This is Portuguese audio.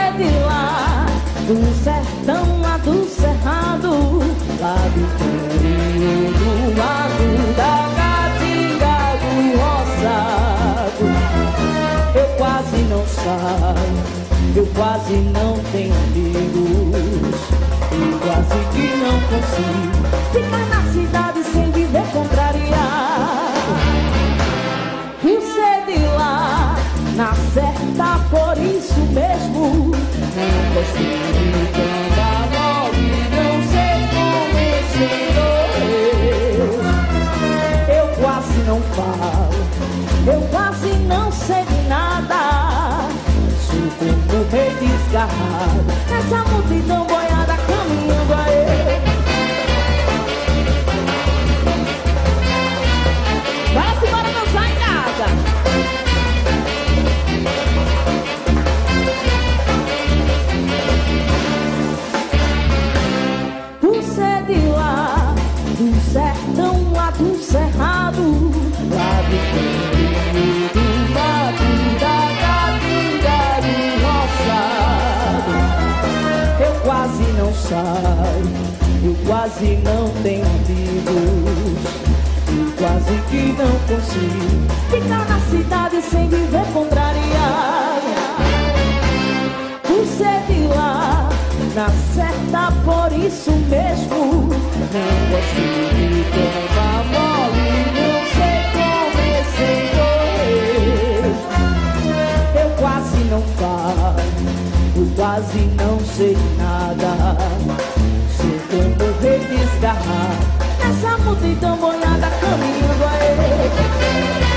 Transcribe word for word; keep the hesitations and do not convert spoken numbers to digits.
ser de lá, do sertão lá do cerrado, lá do interior do lado da caatinga do roçado. Eu quase não saio, eu quase não tenho amigos, eu quase que não consigo ficar na cidade sem viver contrariado. Por ser de lá, na certa, por isso mesmo não consigo andar logo e não sei como ensinou. Eu quase não falo, eu quase não sei de nada, sou como rei desgarrado nessa multidão boiada caminhando a eu. Vai-se embora dançar em casa. Por ser de lá, do sertão lá do cerrado, lá do interior do mato da caatinga do roçado. Eu quase não saio, eu quase não tenho amigos, eu quase que não consigo ficar na cidade sem viver contrariado. Por ser de lá, na certa, por isso mesmo não gosto de tomar mole, não sei como correr. Eu quase não falo, eu quase não sei nada, sou como rei desgarrado nessa multidão boiada caminhando a ele.